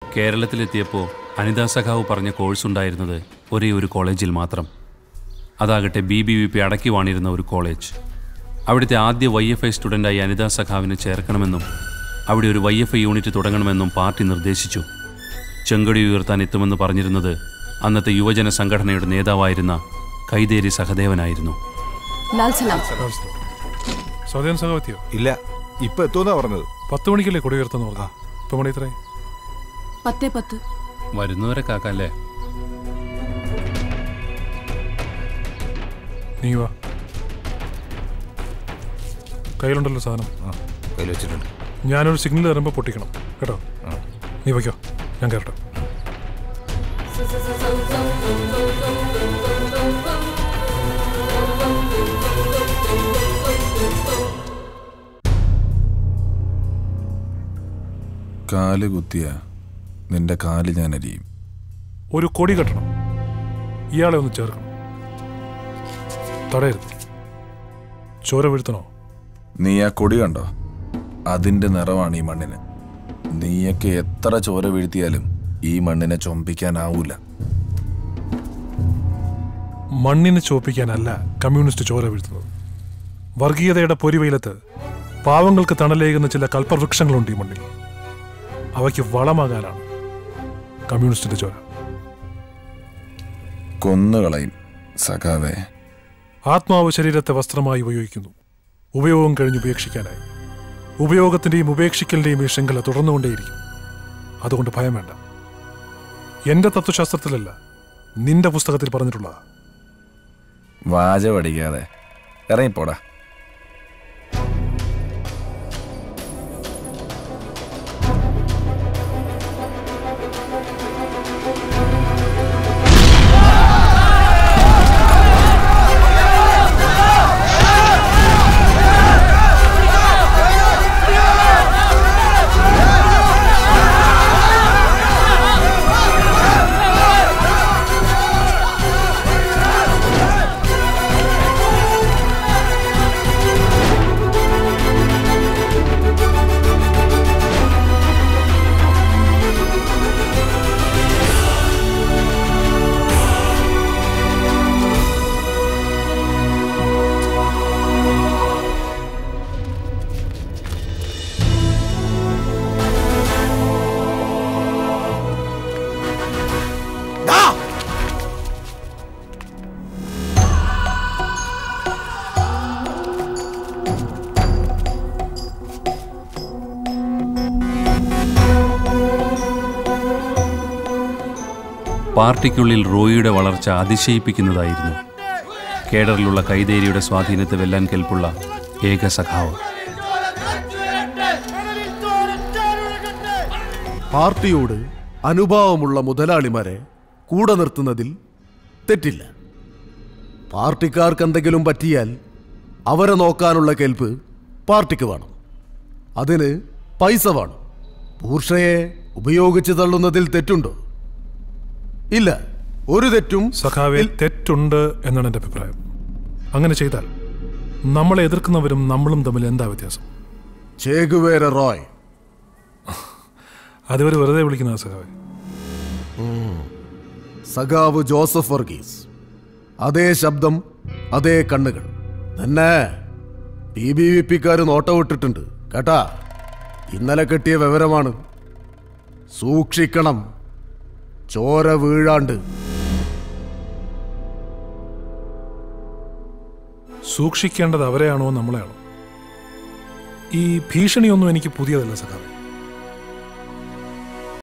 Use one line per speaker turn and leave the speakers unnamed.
കേരളത്തിലെത്തിയപ്പോൾ അനിതാ സഖാവ് പറഞ്ഞ കോഴ്സ് ഉണ്ടായിരുന്നത് ഒരേ ഒരു കോളേജിൽ മാത്രം. അതാകട്ടെ BBVP അടക്കി വാണിരുന്ന ഒരു കോളേജ്. അവിടുത്തെ ആദ്യ YFI സ്റ്റുഡൻ്റായി അനിതാ സഖാവിനെ ചേർക്കണമെന്നും അവിടെ ഒരു YFI യൂണിറ്റ് തുടങ്ങണമെന്നും പാർട്ടി നിർദ്ദേശിച്ചു. ചെങ്കൊടി ഉയർത്താൻ എത്തുമെന്ന് പറഞ്ഞിരുന്നത് അന്നത്തെ യുവജന സംഘടനയുടെ നേതാവായിരുന്ന കൈതേരി സഹദേവനായിരുന്നു.
ഇല്ല, ഇപ്പൊ എത്തുമെന്നാ പറഞ്ഞത്.
10 മണിക്കല്ലേ കൊടി ഉയർത്തുന്ന പറഞ്ഞ. ഇപ്പൊ മണി എത്രയായി?
10:10.
വരുന്നവരെ കാക്കല്ലേ.
നീ വാ. കയ്യിലുണ്ടല്ലോ സാധനം.
കയ്യിൽ വെച്ചിട്ടുണ്ട്.
ഞാനൊരു സിഗ്നൽ തരുമ്പോൾ പൊട്ടിക്കണം കേട്ടോ. നീ വയ്ക്കോ, ഞാൻ കയറട്ടെ.
കാല് കുത്തിയ നിന്റെ കാല് ഞാൻ അരിയും.
ഒരു കൊടി കെട്ടണം, ഇയാളെ ഒന്ന് ചേർക്കണം. തടയരുത്. ചോര വീഴ്ത്തണോ?
നീ ആ കൊടി കണ്ടോ? അതിന്റെ നിറമാണ് ഈ മണ്ണിന്. നീയൊക്കെ എത്ര ചോര വീഴ്ത്തിയാലും ഈ മണ്ണിനെ ചൊമ്പിക്കാനാവൂല.
മണ്ണിനെ ചോപ്പിക്കാനല്ല കമ്മ്യൂണിസ്റ്റ് ചോര വീഴ്ത്തുന്നത്. വർഗീയതയുടെ പൊരിവെയിലത്ത് പാവങ്ങൾക്ക് തണലേകുന്ന ചില കൽപ്പവൃക്ഷങ്ങളുണ്ട് ഈ മണ്ണിൽ. അവയ്ക്ക് വളമാകാനാണ് കമ്മ്യൂണിസ്റ്റിന്റെ ചോര.
കൊന്നുകളയും സഖാവേ.
ആത്മാവ് ശരീരത്തെ വസ്ത്രമായി ഉപയോഗിക്കുന്നു, ഉപയോഗം കഴിഞ്ഞ് ഉപേക്ഷിക്കാനായി. ഉപയോഗത്തിന്റെയും ഉപേക്ഷിക്കലിന്റെയും ഈ ശൃംഖല തുടർന്നുകൊണ്ടേയിരിക്കും. അതുകൊണ്ട് ഭയം വേണ്ട. എന്റെ തത്വശാസ്ത്രത്തിലല്ല, നിന്റെ പുസ്തകത്തിൽ പറഞ്ഞിട്ടുള്ളതാ.
വാച പഠിക്കാതെ ഇറങ്ങിപ്പോടാ.
പാർട്ടിക്കുള്ളിൽ റോയിയുടെ വളർച്ച അതിശയിപ്പിക്കുന്നതായിരുന്നു. കേഡറിലുള്ള കൈതേരിയുടെ സ്വാധീനത്തെ വെല്ലാൻ കെൽപ്പുള്ള ഏക സഖാവ്.
പാർട്ടിയോട് അനുഭാവമുള്ള മുതലാളിമാരെ കൂടെ നിർത്തുന്നതിൽ തെറ്റില്ല. പാർട്ടിക്കാർക്ക് എന്തെങ്കിലും പറ്റിയാൽ അവരെ നോക്കാനുള്ള കെൽപ്പ് പാർട്ടിക്ക് വേണം. അതിന് പൈസ വേണം. ബൂർഷയെ ഉപയോഗിച്ച് തള്ളുന്നതിൽ തെറ്റുണ്ടോ? ഇല്ല, ഒരു തെറ്റും.
സഖാവിൽ തെറ്റുണ്ട് എന്നാണ് എൻ്റെ അഭിപ്രായം. അങ്ങനെ ചെയ്താൽ നമ്മളെ എതിർക്കുന്നവരും നമ്മളും തമ്മിൽ എന്താ വ്യത്യാസം?
ചേഗുവേര റോയ്.
അതുവരെ വെറുതെ വിളിക്കുന്ന സഖാവ്.
സഖാവ് ജോസഫ് വർഗീസ്. അതേ ശബ്ദം, അതേ കണ്ണുകൾ തന്നെ. BBVP-ക്കാര് നോട്ടമിട്ടിട്ടുണ്ട് കേട്ടാ. ഇന്നലെ കിട്ടിയ വിവരമാണ്. സൂക്ഷിക്കണം, ചോര വീഴാണ്ട്.
സൂക്ഷിക്കേണ്ടത് അവരെയാണോ നമ്മളെയാണോ? ഈ ഭീഷണിയൊന്നും എനിക്ക് പുതിയതല്ല സഖാവേ.